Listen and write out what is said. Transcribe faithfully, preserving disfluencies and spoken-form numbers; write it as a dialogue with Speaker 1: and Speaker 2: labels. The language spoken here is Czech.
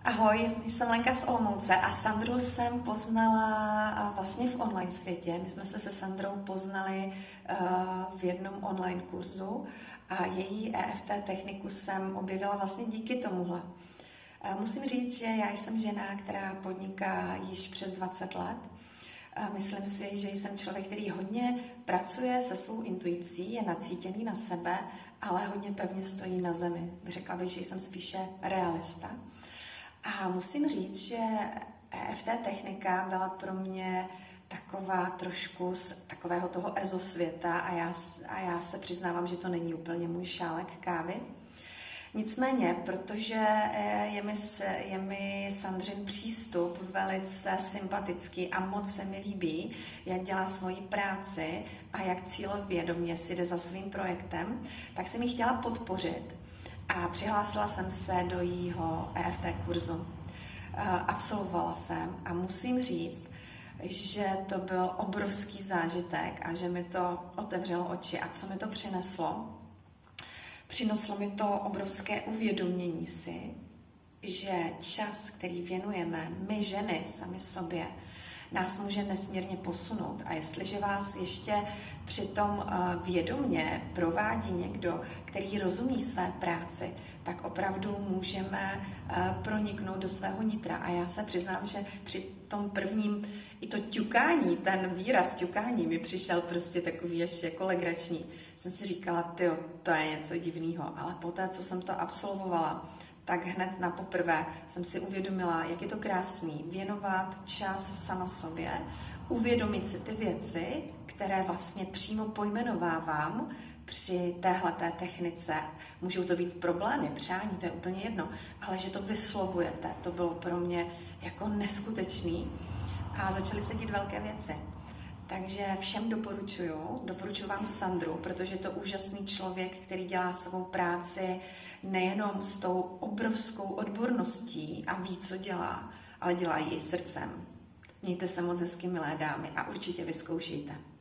Speaker 1: Ahoj, jsem Lenka z Olomouce a Sandru jsem poznala vlastně v online světě. My jsme se se Sandrou poznali v jednom online kurzu a její E F T techniku jsem objevila vlastně díky tomuhle. Musím říct, že já jsem žena, která podniká již přes dvacet let. Myslím si, že jsem člověk, který hodně pracuje se svou intuicí, je nacítěný na sebe, ale hodně pevně stojí na zemi. Řekla bych, že jsem spíše realista. A musím říct, že E F T technika byla pro mě taková trošku z takového toho ezosvěta a já, a já se přiznávám, že to není úplně můj šálek kávy. Nicméně, protože je mi, je mi Sandřin přístup velice sympatický a moc se mi líbí, jak dělá svoji práci a jak cílevědomě si jde za svým projektem, tak jsem ji chtěla podpořit a přihlásila jsem se do jejího E F T kurzu. Absolvovala jsem a musím říct, že to byl obrovský zážitek a že mi to otevřelo oči. A co mi to přineslo? Přineslo mi to obrovské uvědomění si, že čas, který věnujeme my ženy sami sobě, nás může nesmírně posunout. A jestliže vás ještě přitom vědomě provádí někdo, který rozumí své práci, tak opravdu můžeme proniknout do svého nitra. A já se přiznám, že při tom prvním i to ťukání, ten výraz ťukání mi přišel prostě takový ještě jako legrační. Jsem si říkala, tyjo, to je něco divného. Ale poté, co jsem to absolvovala, tak hned na poprvé jsem si uvědomila, jak je to krásný, věnovat čas sama sobě, uvědomit si ty věci, které vlastně přímo pojmenovávám při téhleté technice. Můžou to být problémy, přání, to je úplně jedno, ale že to vyslovujete, to bylo pro mě jako neskutečný a začaly se dít velké věci. Takže všem doporučuju, doporučuji vám Sandru, protože je to úžasný člověk, který dělá svou práci nejenom s tou obrovskou odborností a ví, co dělá, ale dělá ji srdcem. Mějte se moc hezky, milé dámy, a určitě vyzkoušejte.